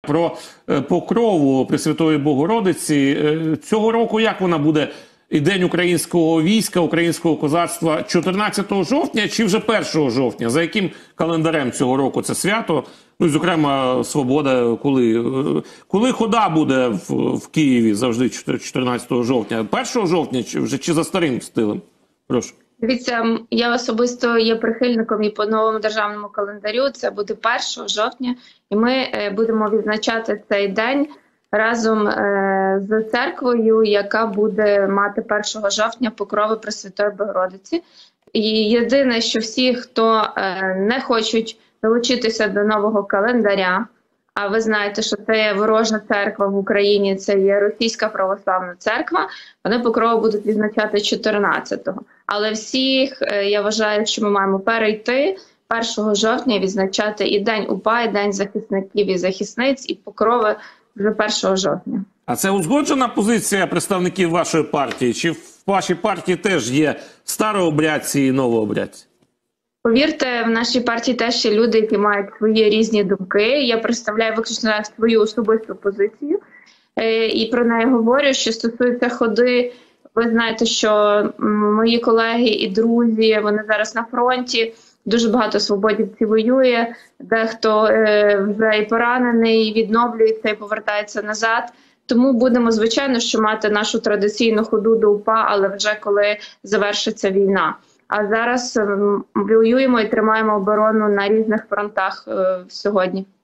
про покрову Пресвятої Богородиці. Цього року як вона буде? І День українського війська, українського козацтва 14 жовтня чи вже 1 жовтня? За яким календарем цього року це свято? Ну і, зокрема, Свобода, коли хода буде в Києві завжди 14 жовтня? 1 жовтня чи за старим стилем? Прошу. Дивіться, я особисто є прихильником і по новому державному календарю. Це буде 1 жовтня, і ми будемо відзначати цей день разом з церквою, яка буде мати 1 жовтня покрови Пресвятої Богородиці. І єдине, що всі, хто не хочуть долучитися до нового календаря, а ви знаєте, що це є ворожа церква в Україні, це є Російська Православна Церква, вони покрову будуть відзначати 14-го. Але всіх, я вважаю, що ми маємо перейти 1 жовтня, відзначати і День УПА, і День захисників і захисниць, і покрови вже 1 жовтня. А це узгоджена позиція представників вашої партії? Чи в вашій партії теж є старообрядці і новообрядці? Повірте, в нашій партії теж є люди, які мають свої різні думки. Я представляю виключно свою особисту позицію і про неї говорю. Що стосується ходи, ви знаєте, що мої колеги і друзі, вони зараз на фронті, дуже багато свободівців воює, дехто вже і поранений, і відновлюється, і повертається назад. Тому будемо, звичайно, що мати нашу традиційну ходу до УПА, але вже коли завершиться війна. А зараз воюємо і тримаємо оборону на різних фронтах сьогодні.